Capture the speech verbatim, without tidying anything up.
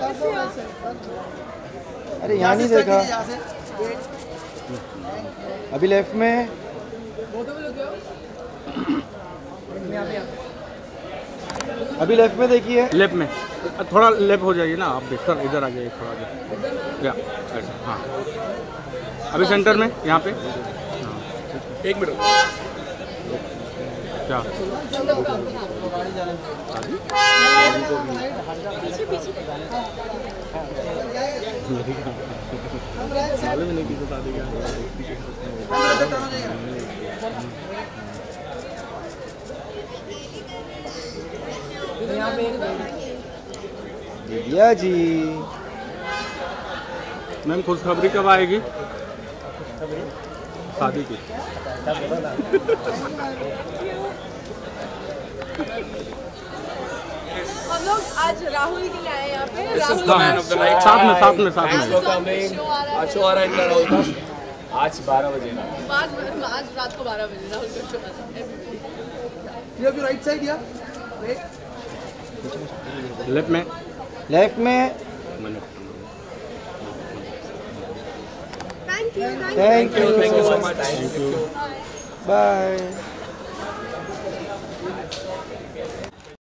अरे यहाँ नहीं देखा। अभी लेफ्ट में। अभी लेफ्ट में देखिए। लेफ्ट में थोड़ा लेफ्ट हो जाइए ना आप भी सर, इधर आ जाइए थोड़ा आगे। या हाँ अभी सेंटर में यहाँ पे। हाँ एक मिनट क्या मालूम नहीं किसी बता देगा। दिव्या जी मैम खुशखबरी कब आएगी शादी की? हम लोग आज राहुल के लिए आए यहाँ पे। साथ में साथ में साथ में आज शो आ रहा है इतना राहुल का। आज बारह बजे ना आज आज रात को बारह बजे राहुल का शो आ रहा है। राइट साइड या लेफ्ट में। लेफ्ट में। Thank you thank you thank you so much. Bye.